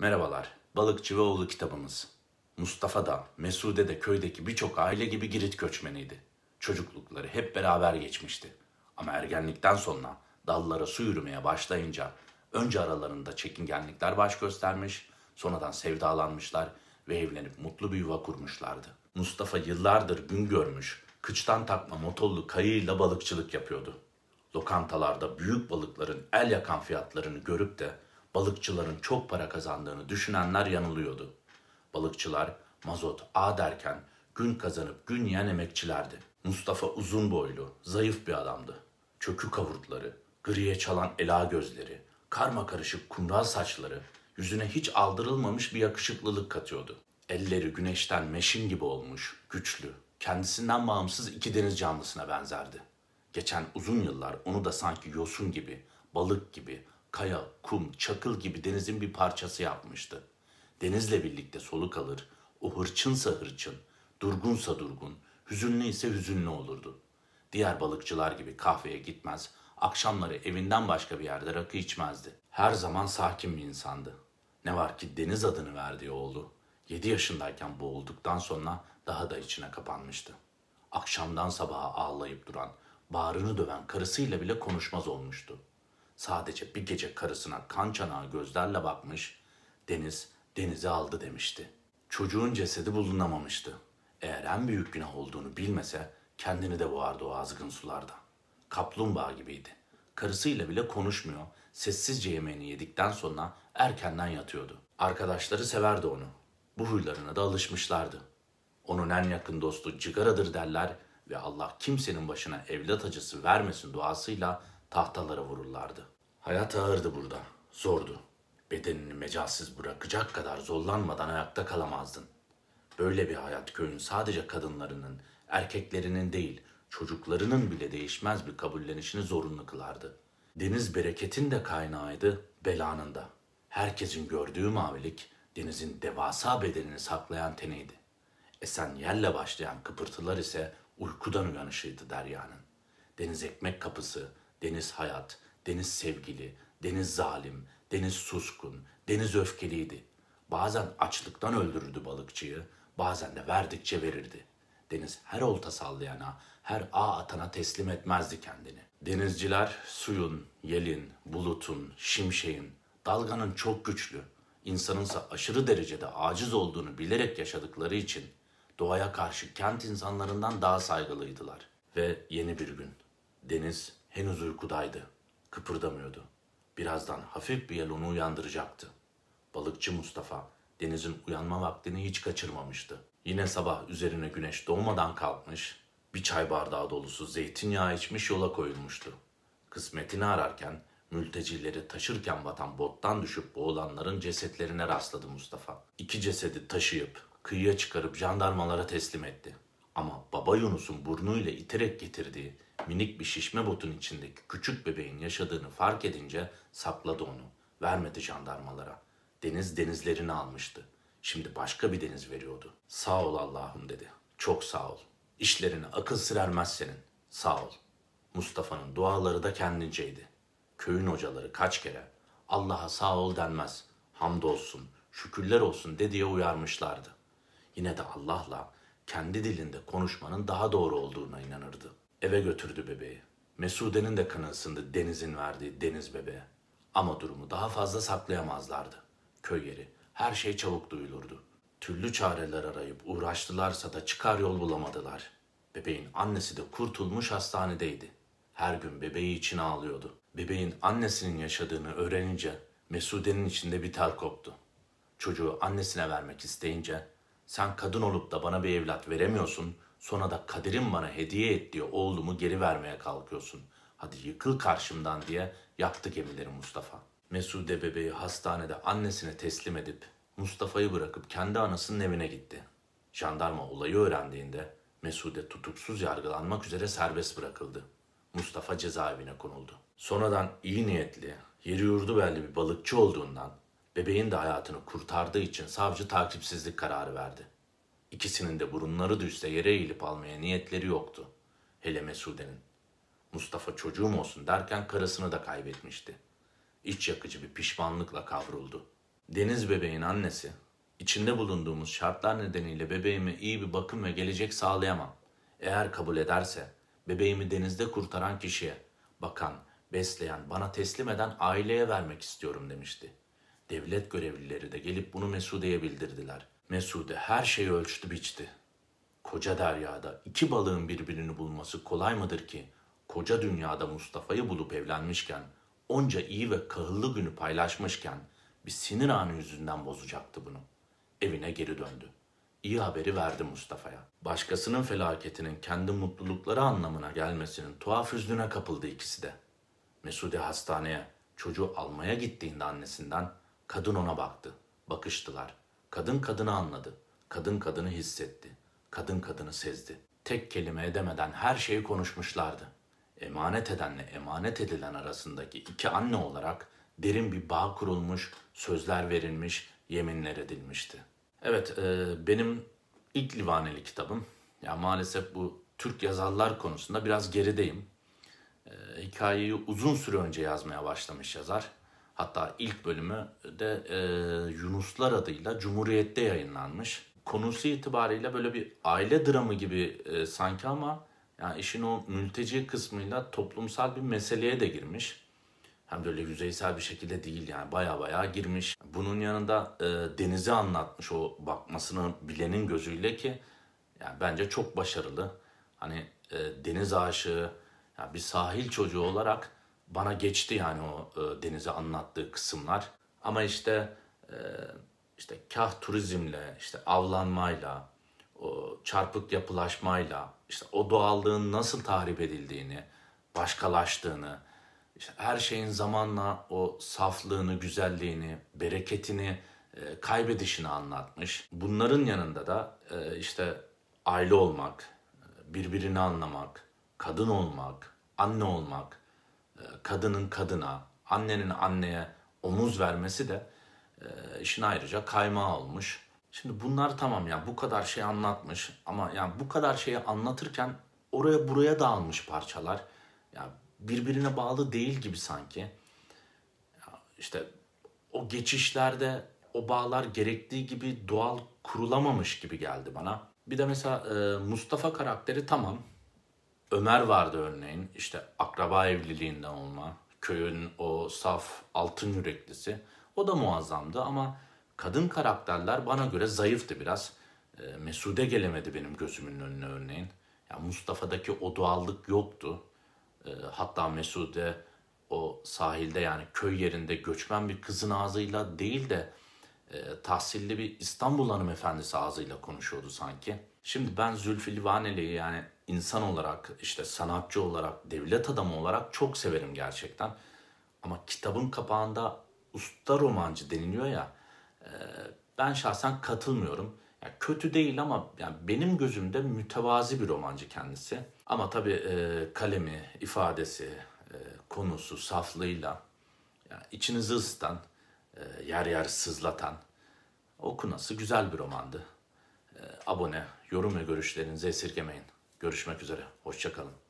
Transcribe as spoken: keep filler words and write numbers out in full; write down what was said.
Merhabalar, Balıkçı ve Oğlu kitabımız. Mustafa da, Mesude de köydeki birçok aile gibi Girit göçmeniydi. Çocuklukları hep beraber geçmişti. Ama ergenlikten sonra dallara su yürümeye başlayınca önce aralarında çekingenlikler baş göstermiş, sonradan sevdalanmışlar ve evlenip mutlu bir yuva kurmuşlardı. Mustafa yıllardır gün görmüş, kıçtan takma motorlu kayığıyla balıkçılık yapıyordu. Lokantalarda büyük balıkların el yakan fiyatlarını görüp de balıkçıların çok para kazandığını düşünenler yanılıyordu. Balıkçılar mazot A derken gün kazanıp gün yiyen emekçilerdi. Mustafa uzun boylu, zayıf bir adamdı. Çökük kavurtları, griye çalan ela gözleri, karma karışık kumral saçları yüzüne hiç aldırılmamış bir yakışıklılık katıyordu. Elleri güneşten meşin gibi olmuş, güçlü, kendisinden bağımsız iki deniz canlısına benzerdi. Geçen uzun yıllar onu da sanki yosun gibi, balık gibi, kaya, kum, çakıl gibi denizin bir parçası yapmıştı. Denizle birlikte soluk alır, o hırçınsa hırçın, durgunsa durgun, hüzünlü ise hüzünlü olurdu. Diğer balıkçılar gibi kahveye gitmez, akşamları evinden başka bir yerde rakı içmezdi. Her zaman sakin bir insandı. Ne var ki Deniz adını verdiği oğlu, yedi yaşındayken boğulduktan sonra daha da içine kapanmıştı. Akşamdan sabaha ağlayıp duran, bağrını döven karısıyla bile konuşmaz olmuştu. Sadece bir gece karısına kan çanağı gözlerle bakmış, Deniz, Deniz'i aldı demişti. Çocuğun cesedi bulunamamıştı. Eğer en büyük günah olduğunu bilmese kendini de boğardı o azgın sularda. Kaplumbağa gibiydi. Karısıyla bile konuşmuyor, sessizce yemeğini yedikten sonra erkenden yatıyordu. Arkadaşları severdi onu. Bu huylarına da alışmışlardı. Onun en yakın dostu cigaradır derler ve Allah kimsenin başına evlat acısı vermesin duasıyla tahtalara vururlardı. Hayat ağırdı burada, zordu. Bedenini mecalsiz bırakacak kadar zorlanmadan ayakta kalamazdın. Böyle bir hayat köyün sadece kadınlarının, erkeklerinin değil, çocuklarının bile değişmez bir kabullenişini zorunlu kılardı. Deniz bereketin de kaynağıydı, belanın da. Herkesin gördüğü mavilik, denizin devasa bedenini saklayan teniydi. Esen yerle başlayan kıpırtılar ise uykudan uyanışıydı deryanın. Deniz ekmek kapısı, deniz hayat, deniz sevgili, deniz zalim, deniz suskun, deniz öfkeliydi. Bazen açlıktan öldürürdü balıkçıyı, bazen de verdikçe verirdi. Deniz her olta sallayana, her ağ atana teslim etmezdi kendini. Denizciler suyun, yelin, bulutun, şimşeğin, dalganın çok güçlü, insanınsa aşırı derecede aciz olduğunu bilerek yaşadıkları için doğaya karşı kent insanlarından daha saygılıydılar. Ve yeni bir gün. Deniz henüz uykudaydı. Kıpırdamıyordu. Birazdan hafif bir yel onu uyandıracaktı. Balıkçı Mustafa, Deniz'in uyanma vaktini hiç kaçırmamıştı. Yine sabah üzerine güneş doğmadan kalkmış, bir çay bardağı dolusu zeytinyağı içmiş yola koyulmuştu. Kısmetini ararken, mültecileri taşırken batan bottan düşüp boğulanların cesetlerine rastladı Mustafa. İki cesedi taşıyıp, kıyıya çıkarıp jandarmalara teslim etti. Ama baba Yunus'un burnuyla iterek getirdiği minik bir şişme botun içindeki küçük bebeğin yaşadığını fark edince sakladı onu. Vermedi jandarmalara. Deniz denizlerini almıştı. Şimdi başka bir deniz veriyordu. Sağ ol Allah'ım dedi. Çok sağ ol. İşlerine akıl sır ermez senin. Sağ ol. Mustafa'nın duaları da kendinceydi. Köyün hocaları kaç kere Allah'a sağ ol denmez, hamdolsun, şükürler olsun de diye uyarmışlardı. Yine de Allah'la kendi dilinde konuşmanın daha doğru olduğuna inanırdı. Eve götürdü bebeği. Mesude'nin de kanı ısındı Deniz'in verdiği deniz bebeğe. Ama durumu daha fazla saklayamazlardı. Köy yeri, her şey çabuk duyulurdu. Türlü çareler arayıp uğraştılarsa da çıkar yol bulamadılar. Bebeğin annesi de kurtulmuş hastanedeydi. Her gün bebeği için ağlıyordu. Bebeğin annesinin yaşadığını öğrenince Mesude'nin içinde bir tel koptu. Çocuğu annesine vermek isteyince sen kadın olup da bana bir evlat veremiyorsun, sonra da kaderin bana hediye ettiği oğlumu geri vermeye kalkıyorsun. Hadi yıkıl karşımdan diye yaktı gemileri Mustafa. Mesude bebeği hastanede annesine teslim edip Mustafa'yı bırakıp kendi anasının evine gitti. Jandarma olayı öğrendiğinde Mesude tutuksuz yargılanmak üzere serbest bırakıldı. Mustafa cezaevine konuldu. Sonradan iyi niyetli, yeri yurdu belli bir balıkçı olduğundan bebeğin de hayatını kurtardığı için savcı takipsizlik kararı verdi. İkisinin de burunları düşse yere eğilip almaya niyetleri yoktu. Hele Mesude'nin. Mustafa çocuğum olsun derken karısını da kaybetmişti. İç yakıcı bir pişmanlıkla kavruldu. Deniz bebeğin annesi, içinde bulunduğumuz şartlar nedeniyle bebeğime iyi bir bakım ve gelecek sağlayamam. Eğer kabul ederse bebeğimi denizde kurtaran kişiye, bakan, besleyen, bana teslim eden aileye vermek istiyorum demişti. Devlet görevlileri de gelip bunu Mesude'ye bildirdiler. Mesude her şeyi ölçtü biçti. Koca deryada iki balığın birbirini bulması kolay mıdır ki? Koca dünyada Mustafa'yı bulup evlenmişken, onca iyi ve kahıllı günü paylaşmışken bir sinir anı yüzünden bozacaktı bunu. Evine geri döndü. İyi haberi verdi Mustafa'ya. Başkasının felaketinin kendi mutlulukları anlamına gelmesinin tuhaf hüznüne kapıldı ikisi de. Mesude hastaneye çocuğu almaya gittiğinde annesinden kadın ona baktı. Bakıştılar. Kadın kadını anladı. Kadın kadını hissetti. Kadın kadını sezdi. Tek kelime edemeden her şeyi konuşmuşlardı. Emanet edenle emanet edilen arasındaki iki anne olarak derin bir bağ kurulmuş, sözler verilmiş, yeminler edilmişti. Evet, e, benim ilk Livaneli kitabım. Ya maalesef bu Türk yazarlar konusunda biraz gerideyim. E, hikayeyi uzun süre önce yazmaya başlamış yazar. Hatta ilk bölümü de e, Yunuslar adıyla Cumhuriyet'te yayınlanmış. Konusu itibariyle böyle bir aile dramı gibi e, sanki ama yani işin o mülteci kısmıyla toplumsal bir meseleye de girmiş. Hem de öyle yüzeysel bir şekilde değil yani baya baya girmiş. Bunun yanında e, denizi anlatmış o bakmasını bilenin gözüyle ki yani bence çok başarılı. Hani e, deniz aşığı, yani bir sahil çocuğu olarak bana geçti yani o e, denizi anlattığı kısımlar. Ama işte e, işte kah turizmle, işte avlanmayla, o çarpık yapılaşmayla, işte o doğallığın nasıl tahrip edildiğini, başkalaştığını, işte her şeyin zamanla o saflığını, güzelliğini, bereketini e, kaybedişini anlatmış. Bunların yanında da e, işte aile olmak, e, birbirini anlamak, kadın olmak, anne olmak, e, kadının kadına, annenin anneye omuz vermesi de e, işin ayrıca kaymağı olmuş. Şimdi bunlar tamam ya bu kadar şey anlatmış ama yani bu kadar şeyi anlatırken oraya buraya dağılmış parçalar. Ya birbirine bağlı değil gibi sanki. Ya işte o geçişlerde o bağlar gerektiği gibi doğal kurulamamış gibi geldi bana. Bir de mesela e, Mustafa karakteri tamam. Ömer vardı örneğin. İşte akraba evliliğinden olma. Köyün o saf altın yüreklisi. O da muazzamdı ama kadın karakterler bana göre zayıftı biraz. E, Mesude gelemedi benim gözümün önüne örneğin. Ya Mustafa'daki o doğallık yoktu. E, hatta Mesude o sahilde yani köy yerinde göçmen bir kızın ağzıyla değil de e, tahsilli bir İstanbul hanımefendisi ağzıyla konuşuyordu sanki. Şimdi ben Zülfü Livaneli'yi yani insan olarak, işte sanatçı olarak, devlet adamı olarak çok severim gerçekten. Ama kitabın kapağında usta romancı deniliyor ya, e, ben şahsen katılmıyorum. Yani kötü değil ama yani benim gözümde mütevazi bir romancı kendisi. Ama tabii e, kalemi, ifadesi, e, konusu, saflığıyla yani içinizi ısıtan, e, yer yer sızlatan, okunası güzel bir romandı. E, abone, yorum ve görüşlerinizi esirgemeyin. Görüşmek üzere, hoşça kalın.